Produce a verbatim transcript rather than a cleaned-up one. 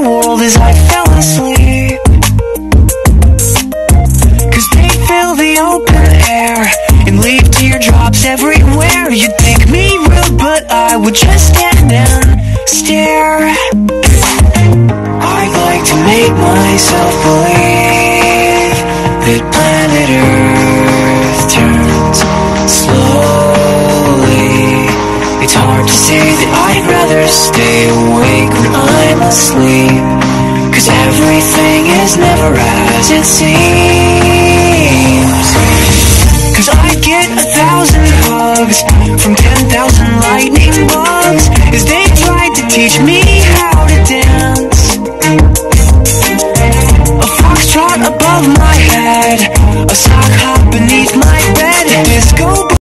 the world as I fell asleep. Cause they fill the open air and leave teardrops everywhere. You'd think me rude, but I would just stand and stare. I'd like to make myself believe that planet Earth turns slowly. It's hard to say that I'd rather stay awake when I'm asleep, cause everything is never as it seems. Cause I get a thousand hugs from